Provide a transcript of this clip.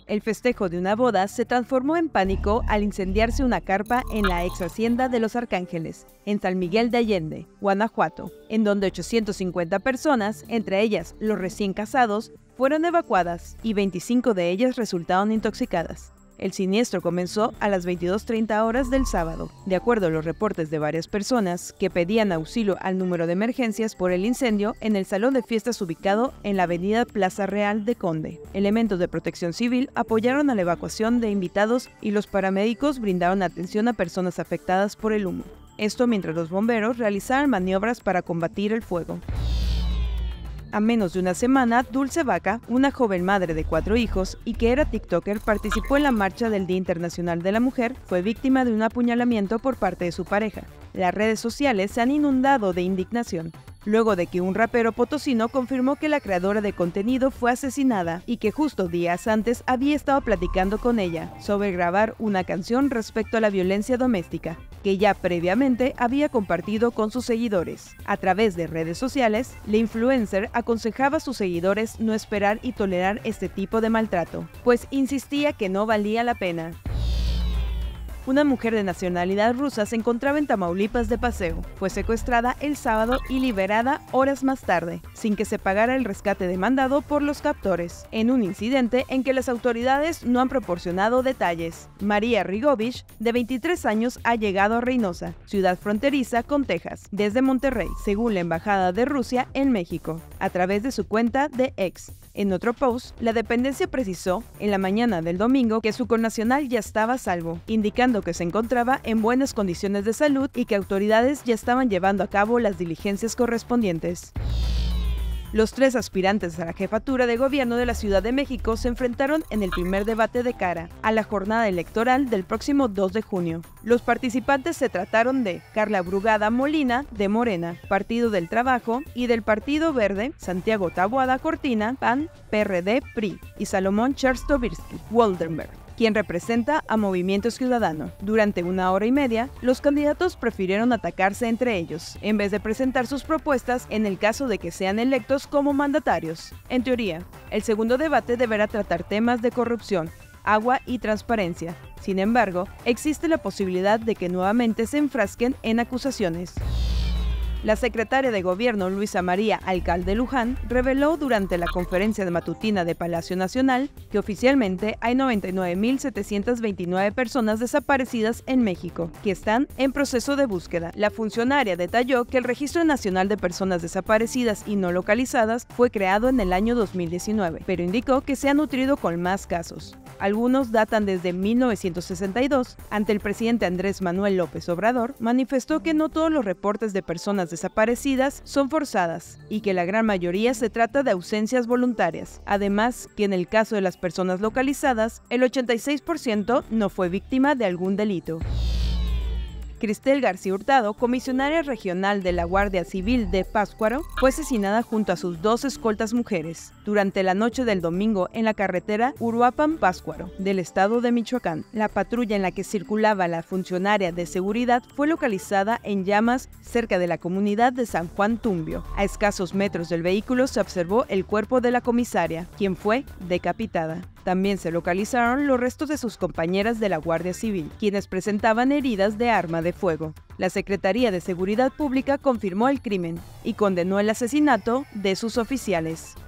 El festejo de una boda se transformó en pánico al incendiarse una carpa en la ex hacienda de Los Arcángeles, en San Miguel de Allende, Guanajuato, en donde 850 personas, entre ellas los recién casados, fueron evacuadas y 25 de ellas resultaron intoxicadas. El siniestro comenzó a las 22:30 horas del sábado, de acuerdo a los reportes de varias personas que pedían auxilio al número de emergencias por el incendio en el salón de fiestas ubicado en la avenida Plaza Real de Conde. Elementos de protección civil apoyaron a la evacuación de invitados y los paramédicos brindaron atención a personas afectadas por el humo. Esto mientras los bomberos realizaban maniobras para combatir el fuego. A menos de una semana, Dulce Vaca, una joven madre de 4 hijos y que era TikToker, participó en la marcha del Día Internacional de la Mujer, fue víctima de un apuñalamiento por parte de su pareja. Las redes sociales se han inundado de indignación, luego de que un rapero potosino confirmó que la creadora de contenido fue asesinada y que justo días antes había estado platicando con ella sobre grabar una canción respecto a la violencia doméstica, que ya previamente había compartido con sus seguidores. A través de redes sociales, la influencer aconsejaba a sus seguidores no esperar y tolerar este tipo de maltrato, pues insistía que no valía la pena. Una mujer de nacionalidad rusa se encontraba en Tamaulipas de paseo. Fue secuestrada el sábado y liberada horas más tarde, sin que se pagara el rescate demandado por los captores, en un incidente en que las autoridades no han proporcionado detalles. María Rigovich, de 23 años, ha llegado a Reynosa, ciudad fronteriza con Texas, desde Monterrey, según la Embajada de Rusia en México, a través de su cuenta de X. En otro post, la dependencia precisó en la mañana del domingo que su connacional ya estaba a salvo, indicando que se encontraba en buenas condiciones de salud y que autoridades ya estaban llevando a cabo las diligencias correspondientes. Los 3 aspirantes a la jefatura de gobierno de la Ciudad de México se enfrentaron en el primer debate de cara a la jornada electoral del próximo 2 de junio. Los participantes se trataron de Carla Brugada Molina, de Morena, Partido del Trabajo, y del Partido Verde, Santiago Taboada Cortina, PAN, PRD, PRI, y Salomón Chertovirsky, Woldenberg, quien representa a Movimiento Ciudadano. Durante 1 hora y media, los candidatos prefirieron atacarse entre ellos, en vez de presentar sus propuestas en el caso de que sean electos como mandatarios. En teoría, el segundo debate deberá tratar temas de corrupción, agua y transparencia. Sin embargo, existe la posibilidad de que nuevamente se enfrasquen en acusaciones. La secretaria de Gobierno, Luisa María Alcalde Luján, reveló durante la conferencia matutina de Palacio Nacional que oficialmente hay 99.729 personas desaparecidas en México, que están en proceso de búsqueda. La funcionaria detalló que el Registro Nacional de Personas Desaparecidas y No Localizadas fue creado en el año 2019, pero indicó que se ha nutrido con más casos. Algunos datan desde 1962. Ante el presidente Andrés Manuel López Obrador, manifestó que no todos los reportes de personas desaparecidas son forzadas y que la gran mayoría se trata de ausencias voluntarias. Además, que en el caso de las personas localizadas, el 86% no fue víctima de algún delito. Cristel García Hurtado, comisionaria regional de la Guardia Civil de Pátzcuaro, fue asesinada junto a sus 2 escoltas mujeres durante la noche del domingo en la carretera Uruapan-Pátzcuaro del estado de Michoacán. La patrulla en la que circulaba la funcionaria de seguridad fue localizada en llamas cerca de la comunidad de San Juan Tumbio. A escasos metros del vehículo se observó el cuerpo de la comisaria, quien fue decapitada. También se localizaron los restos de sus compañeras de la Guardia Civil, quienes presentaban heridas de arma de fuego. La Secretaría de Seguridad Pública confirmó el crimen y condenó el asesinato de sus oficiales.